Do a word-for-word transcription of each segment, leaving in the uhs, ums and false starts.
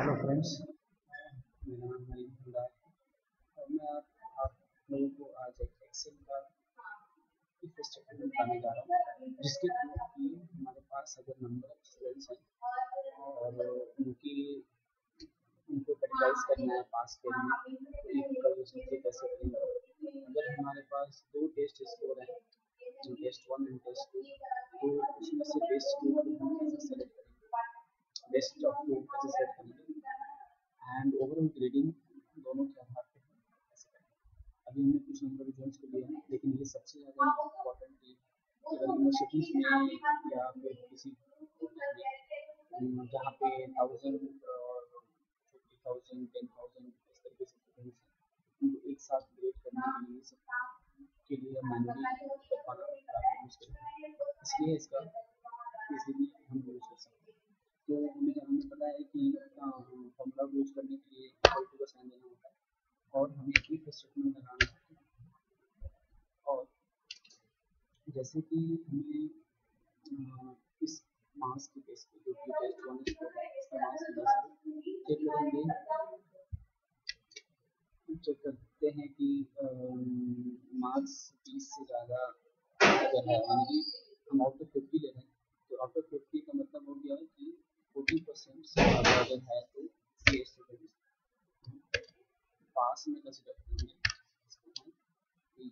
Hello friends, मेरा नाम हरीश है और मैं आप, आप लोगों को आज एक एक्सेल का इफ स्टेटमेंट बताने जा रहा हूँ, जिसके थ्रू कि हमारे पास अगर नंबर ऑफ स्टूडेंट्स हैं और उनकी उनको कैटेगराइज करना है पास के लिए तो इफ का यूज करके कैसे करेंगे। अगर हमारे पास दो टेस्ट स्कोर हैं, test one and test two, तो उसमें से बेस्ट टू को हम कैसे सेलेक्ट करेंगे, बेस्ट ऑफ टू कैसे सेलेक्ट करेंगे एंड ओवरऑल ग्रेडिंग दोनों के आधार पर हम कैसे करेंगे। अभी हमने कुछ नंबर रिजल्ट्स को लिया है, लेकिन ये सबसे ज़्यादा इम्पोर्टेंट है अगर यूनिवर्सिटीज़ में या फिर किसी में जहाँ पे थाउजेंड और फिफ्टी थाउजेंड टेन थाउजेंड इस तरीके से स्टूडेंट्स हैं, उनको एक साथ ग्रेड करने के लिए सब के लिए मैनुअली करवाना काफ़ी मुश्किल है, इसलिए इसका इजीली हम यूज़ कर सकते हैं। तो हमें हमें पता है कि फॉर्मूला यूज करने के लिए इक्वल टू का साइन देना होता है और हमें इफ स्टेटमेंट लगाना होता है। और जैसे कि हमें अ, इस मास की बेस पे जो कि टेस्ट वन स्कोर है, इसका मास की बेस पे चेक करेंगे चेक करते हैं कि मार्क्स बीस से ज़्यादा अगर है, यानी कि हम आउट ऑफ फिफ्टी ले रहे हैं, तो आउट ऑफ फिफ्टी का मतलब हो गया है कि फोर्टी परसेंट से ज़्यादा अगर है तो ये स्टूडेंट पास में कंसिडर करेंगे। इसको हम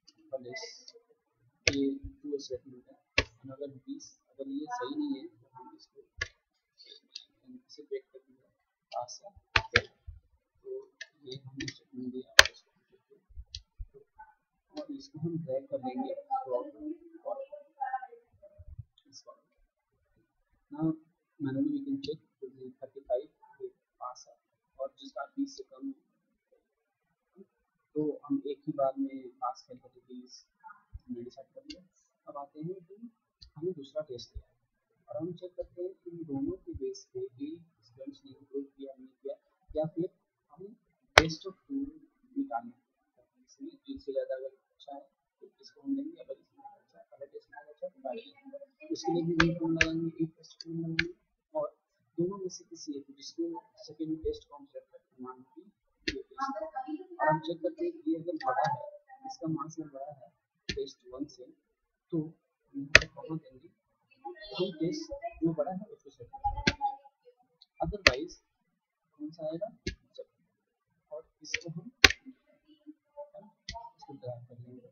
ये टू स्टेटमेंट है, और अगर बीस अगर ये सही नहीं है तो हम इसको से ब्रेक कर देंगे पास है। तो ये हम स्टेटमेंट दिया और इसको हम ड्रैग कर लेंगे now manually we can check to the thirty-five पास है और जिसका बीस से कम है तो हम एक ही बार में पास कर कैटेगरीज हमने डिसाइड कर लिया। अब आते हैं कि हमें दूसरा टेस्ट दिया है और हम चेक करते हैं कि दोनों के बेस पे भी स्टूडेंट्स ने इम्प्रूव किया नहीं किया, या फिर हम बेस्ट ऑफ टू निकालना है। इसमें एक से ज़्यादा अगर अच्छा है तो इसको हम लेंगे, अगर इसमें अच्छा पहले टेस्ट में अच्छा तो बाकी इसके लिए भी वही फॉर्म लगाएंगे, एक टेस्ट फॉर्म लगाएंगे और दोनों में से किसी एक जिसको सेकेंड टेस्ट फॉर्म सेलेक्ट करके मान की ये टेस्ट और हम चेक करते हैं कि ये अगर बड़ा है, इसका मार्क्स में बड़ा है टेस्ट वन से, तो हम यहाँ पर कहाँ देंगे, हम टेस्ट जो बड़ा है उसको सेलेक्ट करेंगे, अदरवाइज कौन सा आएगा जब, और इसको हम इसको ड्रैग कर लेंगे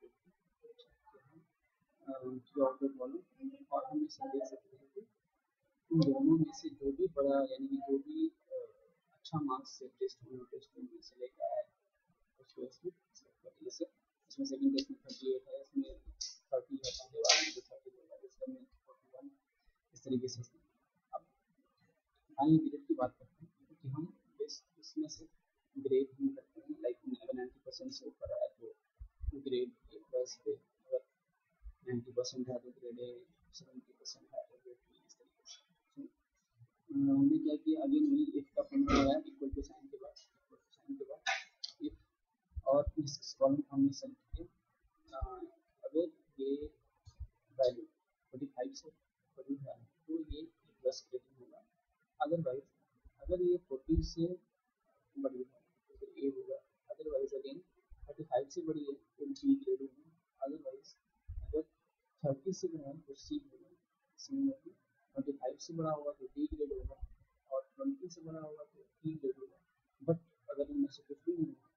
थ्रू आउट द कॉलम और हम इसे देख सकते हैं कि इन दोनों में से जो भी बड़ा यानी कि जो भी अच्छा मार्क्स से टेस्ट वन और टेस्ट टू में से लेकर आया उसको इसमें सेलेक्ट कर, जैसे इसमें सेकंड टेस्ट में थर्टी एट है, इसमें थर्टी है, पहले वाले में थर्टी है, इसमें फोर्टी वन, इस तरीके से। अब फाइनल ग्रेड की बात करते हैं कि हम बेस इसमें से ग्रेड हम करते हैं, लाइक अगर नाइन्टी परसेंट से ऊपर आया तो ग्रेड ए प्लस पे, अगर नाइन्टी परसेंट है तो ग्रेड ए, सेवेंटी परसेंट है तो ग्रेड बी, इस तरीके से। हमने क्या किया, अगेन वही इफ का फॉर्मूला लगाया, इक्वल टू साइन के बाद इक्वल टू साइन के बाद इफ और इस कॉलम को हमने सेलेक्ट किया, अगर ये वैल्यू फोर्टी फाइव से बड़ी है तो ये प्लस ग्रेडिंग होगा, अदरवाइज अगर ये फोर्टी से बड़ी है तो फिर ए होगा, अदरवाइज अगेन थर्टी फाइव से बड़ी है तो बी ग्रेड होगा, अदरवाइज अगर थर्टी से बड़ा है तो सी होगा, सिमिलरली ट्वेंटी फाइव से बड़ा होगा तो डी ग्रेड होगा और ट्वेंटी से बड़ा होगा तो ई ग्रेड होगा, बट अगर इनमें से कुछ भी नहीं होगा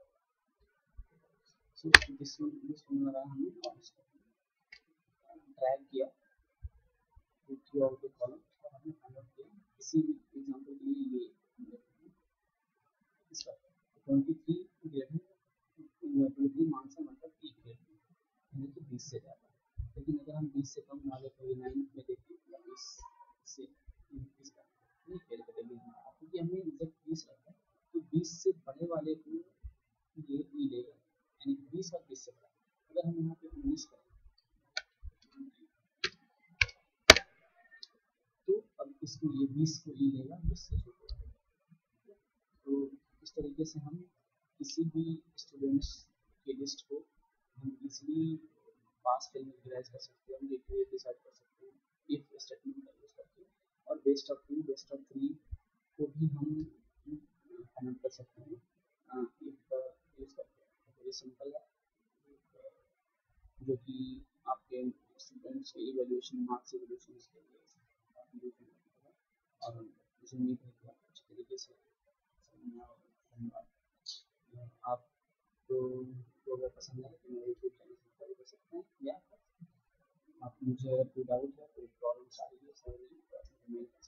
सो दिस दिस फॉर्मूला हमने और इसको ड्रैग किया थ्रू आउट द कॉलम और हमने फाइंड आउट किया किसी भी एग्जांपल के लिए ये इसका ट्वेंटी थ्री ग्रेड है, ट्वेंटी थ्री मार्क्स है मतलब ई ग्रेड यानी कि बीस से ज़्यादा, लेकिन अगर हम बीस से कम वाले कोई नाइन में देखते हैं बीस से बीस का नहीं फेल कैटेगरी में, क्योंकि हमने जब बीस रखा है तो बीस से बड़े वाले को ये ई लेगा, यानी कि बीस और बीस से बड़ा। अगर हम यहाँ पे उन्नीस करें तो अब इसको ये बीस को ई लेगा, बीस से छोटा। तो इस तरीके से हम किसी भी स्टूडेंट्स की लिस्ट को हम इजीली पास फेल में कैटेगराइज कर सकते हैं, ग्रेड डिसाइड कर सकते हैं इफ स्टेटमेंट का यूज करके, और best of two best of three को भी हम कनेक्ट कर सकते हैं एक यूज़ करके। वेरी सिंपल है, जो कि आपके स्टूडेंट्स के इवैल्यूएशन मार्क्स इवैल्यूएशन के लिए काफ़ी यूज़फुल है। और मुझे उम्मीद है कि आप अच्छी तरीके से समझ में आएगा। धन्यवाद। आपको जो अगर पसंद है तो मेरे यूट्यूब चैनल सब्सक्राइब कर सकते हैं, या आप मुझे अगर कोई डाउट है, कोई प्रॉब्लम्स आ रही है, सर मेल